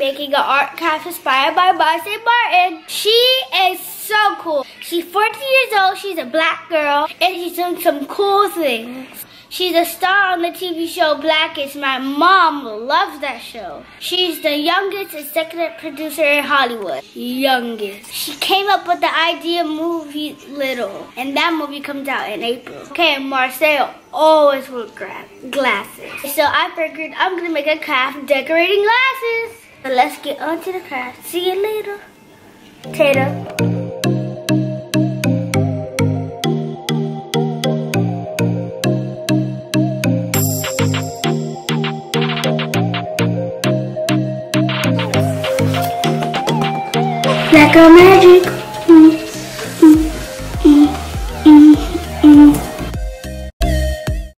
making an art craft inspired by Marcy Martin. She is so cool. She's 14 years old, she's a black girl, and she's doing some cool things. She's a star on the TV show Blackish. My mom loves that show. She's the youngest executive producer in Hollywood. Youngest. She came up with the idea movie Little, and that movie comes out in April. Okay, Marcel always wore glasses. So I figured I'm gonna make a craft decorating glasses. So let's get on to the craft. See you later. Tater. Like a magic.